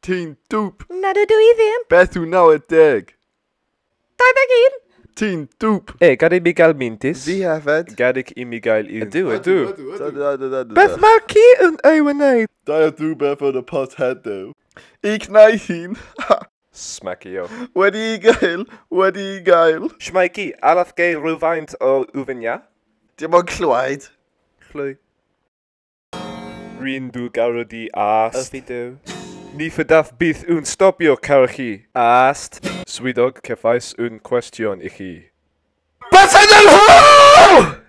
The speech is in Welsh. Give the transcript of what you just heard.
Ti'n dŵp. Nad ydw i ddim. Beth yw 90? 21. Ti'n dŵp. Gad i mi gael mintis. Fi hefyd. Gadig i mi gael un. Ydw. Beth mae'r ci yn ei wneud? Da ydw beth yn y pot heddiw. I cnau hun. Smacio. Wedi i gael. Shmai ci, arath gael rhywfaint o wfynia? Dim ond clywed. Clwy. Rhin dw garw di ast. Ydw. Ni ffydaf bydd yn stopio car chi. Ast. Swydog ceffais yn cwestiwn i chi. Beth ydyn nhw?